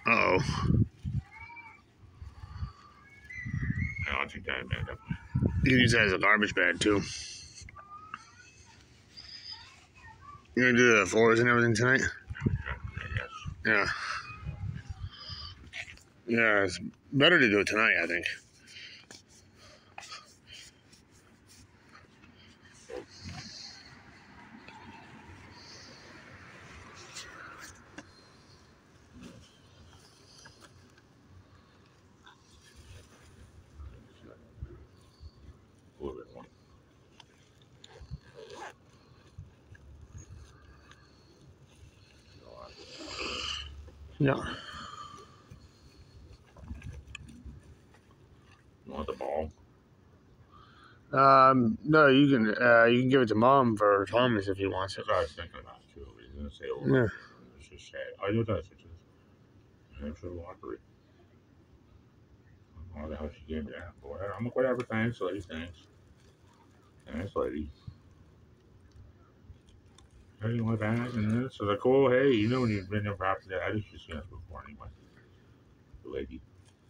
Uh-oh. I'll take that bag up. You can use that as a garbage bag, too. You gonna do the floors and everything tonight? Yes. Yeah. Yeah, it's better to do it tonight, I think. A little bit more. Yeah. You want the ball? No, you can give it to Mom for Thomas if he wants it. That's what I was thinking about too. He's gonna say, "Oh, Yeah. it's just sad." I know that's just. I'm sure lottery. Oh, the hell she gave me that. Boy, I'm whatever. Thanks, lady. Thanks. Thanks, lady. Hey, you want that? And this is a cool. Hey, you know when you've been there after that. I just seen this before anyway. The lady.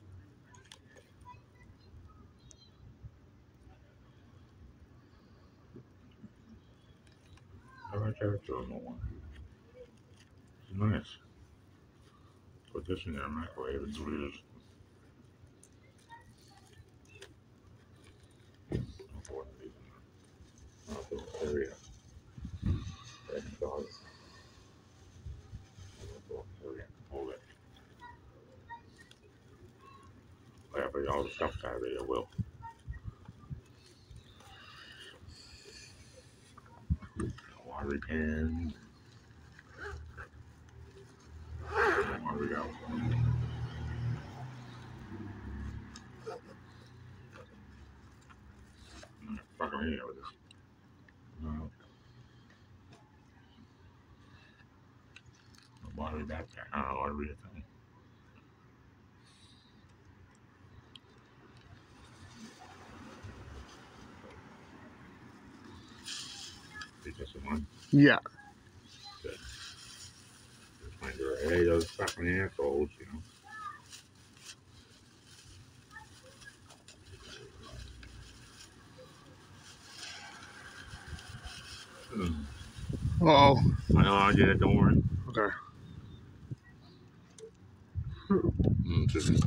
I might try to throw no one. It's nice. Put this in there, microwave, and do this. I'll put one of these in there. I'll put an area. And dog. Hold it. Yeah, but all the stuff's out of there, will. Water can. There we go. Fucking here with this. No. Water back there. I don't know, water thing. Is this the one? Yeah. Good. Just mind her, hey, those fucking assholes, you know. Uh-oh. I know I did it, don't worry. Okay. Just